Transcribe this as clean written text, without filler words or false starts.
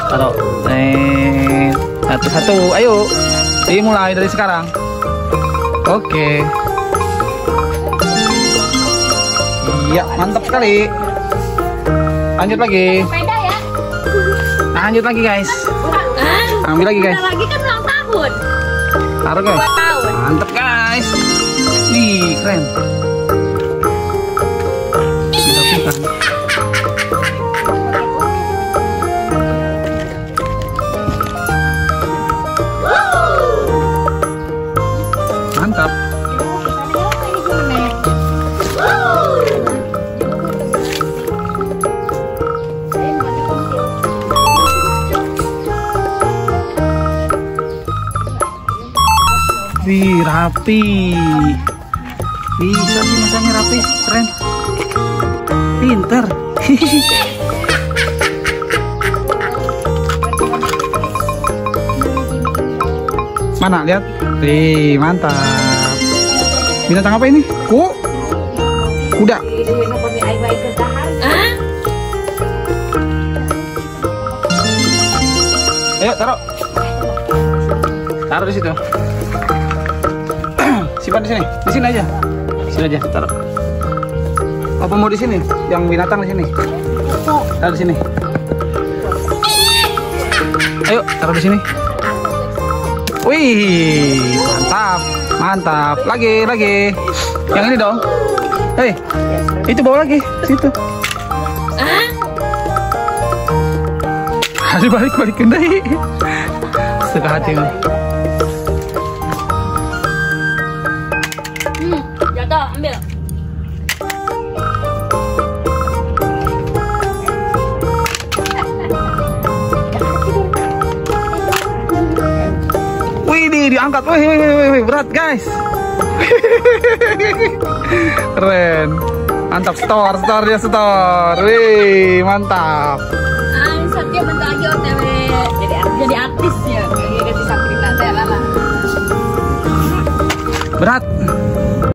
taruh. Satu-satu, ayo. Dimulai dari sekarang. Oke. Iya, mantap sekali. Lanjut lagi. Sepeda ya. Lanjut lagi guys. Ambil lagi guys. Lagi kan ulang tahun. Taruh guys. 2 tahun. Mantap guys. Wih, keren. Kita mantap. Wih, rapi. Bisa sih masangnya rapi, keren. Pinter. Mana lihat? Wih, mantap. Binatang apa ini? Kuda. Ayo taruh. Taruh di situ. Simpan di sini. Di sini aja. Di sini aja taruh. Apa mau di sini? Yang binatang di sini. Taruh di sini. Ayo taruh di sini. Wih, mantap, mantap. Lagi. Yang ini dong. Hei, itu bawa lagi, situ. Aduh, balik-balikin deh. Suka hati nih. Jatuh, ambil. Wih, diangkat. Wih, berat guys. Keren. Mantap, store. Wih, mantap. Satya bentar lagi OTW jadi artis ya. Ganti Sabrina, saya lala. Berat.